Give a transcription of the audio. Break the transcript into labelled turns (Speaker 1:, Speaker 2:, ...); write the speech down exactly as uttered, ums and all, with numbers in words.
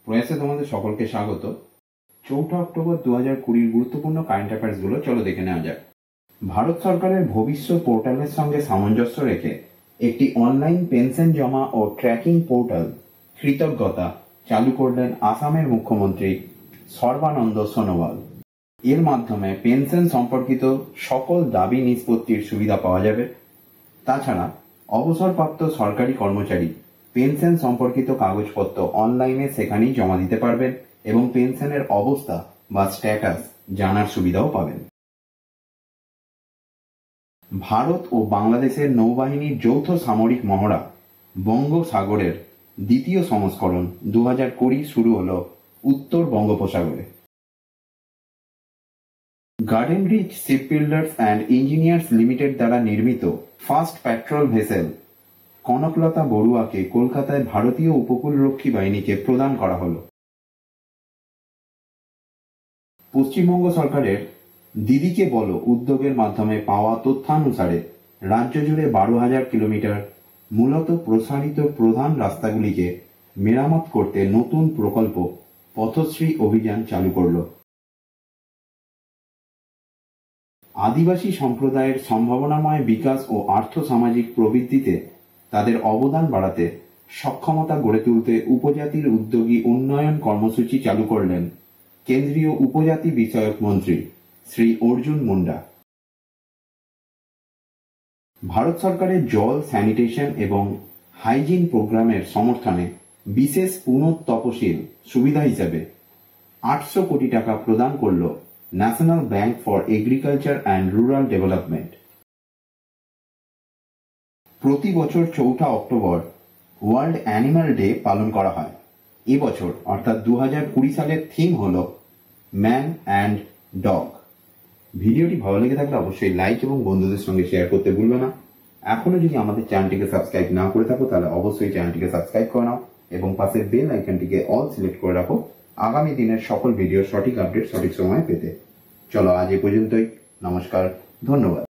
Speaker 1: প্রয়াসে তোমাদের সকলকে স্বাগত। চৌঠা অক্টোবর দু হাজার কুড়ির গুরুত্বপূর্ণ কারেন্ট অ্যাফেয়ার্সগুলো চলো দেখে নেওয়া যাক। ভারত সরকারের ভবিষ্যৎ পোর্টালের সঙ্গে সামঞ্জস্য রেখে একটি অনলাইন পেনশন জমা ও ট্র্যাকিং পোর্টাল কৃতজ্ঞতা চালু করলেন আসামের মুখ্যমন্ত্রী সর্বানন্দ সোনোয়াল। এর মাধ্যমে পেনশন সম্পর্কিত সকল দাবি নিষ্পত্তির সুবিধা পাওয়া যাবে। তাছাড়া অবসরপ্রাপ্ত সরকারি কর্মচারী পেনশন সম্পর্কিত কাগজপত্র অনলাইনে সেখানেই জমা দিতে পারবেন এবং পেনশনের অবস্থা বা স্ট্যাটাস জানার সুবিধাও পাবেন। ভারত ও বাংলাদেশের নৌবাহিনীর যৌথ সামরিক মহড়া বঙ্গোপসাগরের দ্বিতীয় সংস্করণ দু হাজার কুড়ি শুরু হল উত্তর বঙ্গোপসাগরে। Garden Reach Shipbuilders and Engineers Limited দ্বারা নির্মিত ফাস্ট প্যাট্রোল ভেসেল কনকলতা বড়ুয়াকে কলকাতায় ভারতীয় উপকূলরক্ষী বাহিনীকে প্রদান করা হল। পশ্চিমবঙ্গ সরকারের দিদিকে বলো উদ্যোগের মাধ্যমে পাওয়া তথ্যানুসারে রাজ্য জুড়ে বারো হাজার কিলোমিটার মূলত প্রসারিত প্রধান রাস্তাগুলিকে মেরামত করতে নতুন প্রকল্প পথশ্রী অভিযান চালু করল। আদিবাসী সম্প্রদায়ের সম্ভাবনাময় বিকাশ ও আর্থসামাজিক প্রবৃদ্ধিতে তাদের অবদান বাড়াতে সক্ষমতা গড়ে তুলতে উপজাতির উদ্যোগী উন্নয়ন কর্মসূচি চালু করলেন কেন্দ্রীয় উপজাতি বিষয়ক মন্ত্রী শ্রী অর্জুন মুন্ডা। ভারত সরকারের জল, স্যানিটেশন এবং হাইজিন প্রোগ্রামের সমর্থনে বিশেষ পুনঃতপশীল সুবিধা হিসেবে আটশো কোটি টাকা প্রদান করল National Bank for Agriculture and Rural Development. প্রতি বছর চৌঠা অক্টোবর ওয়ার্ল্ড অ্যানিম্যাল ডে পালন করা হয়। এবছর অর্থাৎ দু হাজার কুড়ি সালের থিম হল ম্যান অ্যান্ড ডগ। ভিডিওটি ভালো লেগে থাকলে অবশ্যই লাইক এবং বন্ধুদের সঙ্গে শেয়ার করতে ভুলবে না। এখনো যদি আমাদের চ্যানেলটিকে সাবস্ক্রাইব না করে থাকো তাহলে অবশ্যই চ্যানেলটিকে সাবস্ক্রাইব করে নাও এবং পাশের বেল আইকনটিকে অল সিলেক্ট করে রাখো আগামী দিনের সকল ভিডিওর সঠিক আপডেট সঠিক সময়ে পেতে। চলো আজ এ পর্যন্তই। নমস্কার, ধন্যবাদ।